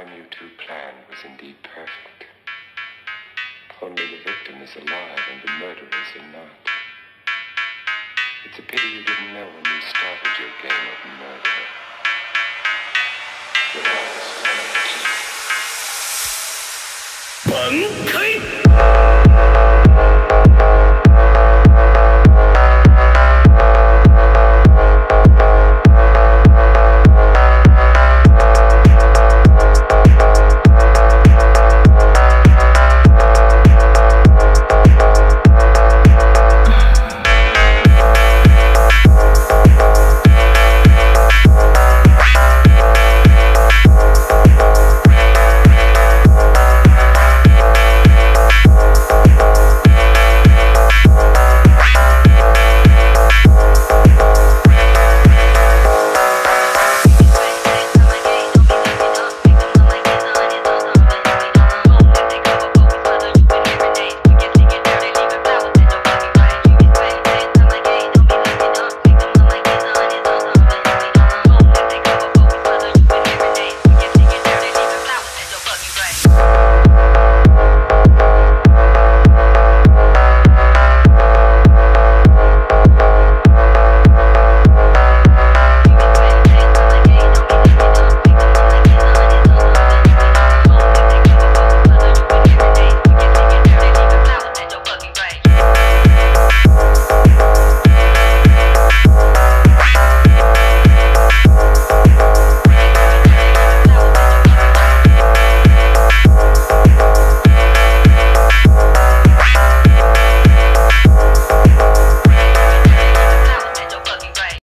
crime you two planned was indeed perfect. Only the victim is alive and the murderers are not. It's a pity you didn't know when you started your game of murder.